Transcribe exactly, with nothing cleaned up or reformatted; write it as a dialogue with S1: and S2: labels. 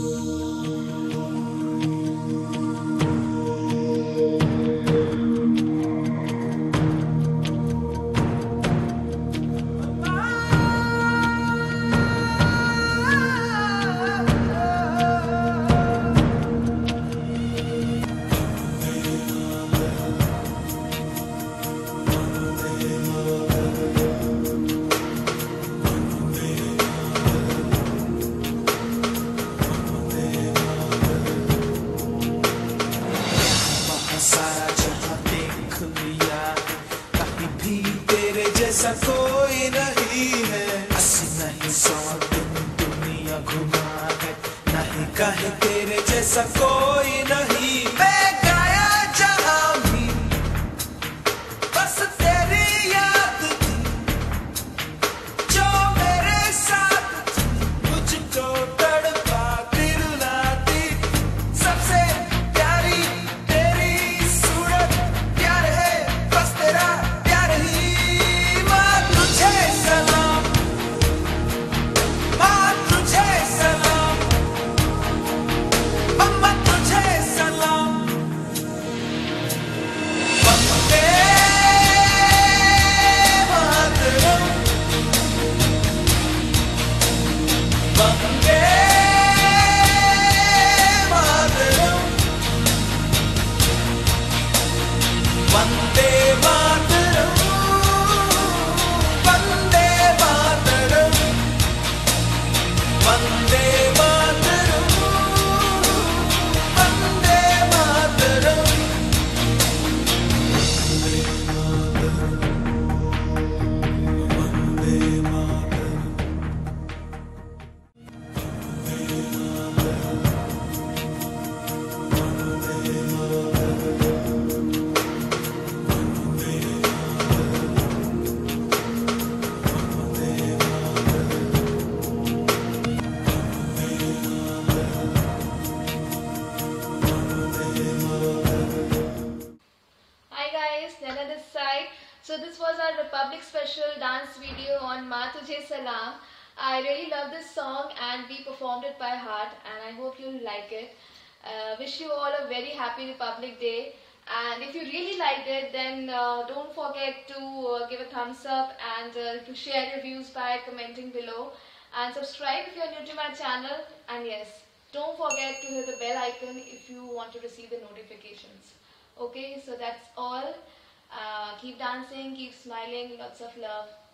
S1: जैसा कोई नहीं है, अस्सी नहीं सौ दिन दुनिया घुमा है, नहीं कहीं तेरे जैसा कोई नहीं। मैं गाया जहां भी बस तेरी याद थी, जो मेरे साथ थी, मुझको तड़पाती रुलाती, सबसे प्यारी तेरी सूरत, प्यार है बस तेरा प्यार ही। माँ तुझे सलाम, माँ तुझे सलाम, अम्मा तुझे सलाम। Vande Mataram, Vande Mataram, Vande Mataram, Vande Mataram, Vande Mataram, Vande Mataram.
S2: Hi guys, Naina this side. So this was our Republic special dance video on Maa Tujhe Salaam. I really love this song and we performed it by heart and I hope you'll like it. Uh, wish you all a very happy Republic Day, and if you really liked it then uh, don't forget to uh, give a thumbs up and uh, to share your views by commenting below, and subscribe if you're new to my channel, and yes, don't forget to hit the bell icon if you want to receive the notifications. Okay, so that's all. Uh, keep dancing, keep smiling, lots of love.